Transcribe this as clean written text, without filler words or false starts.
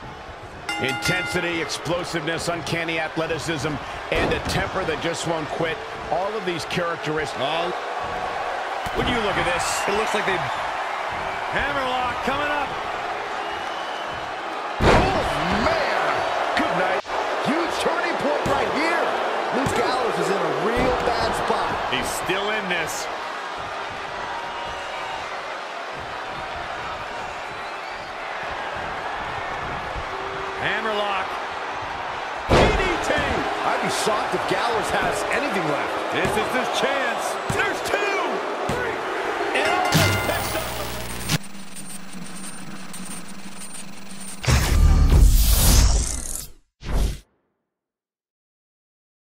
Intensity, explosiveness, uncanny athleticism, and a temper that just won't quit. All of these characteristics. Oh. When you look at this, it looks like they... Hammerlock coming up. Oh, man! Good night. Huge turning point right here. Gallows is in a real bad spot. He's still in this. Hammerlock. DDT. I'd be shocked if Gallows has anything left. This is his chance.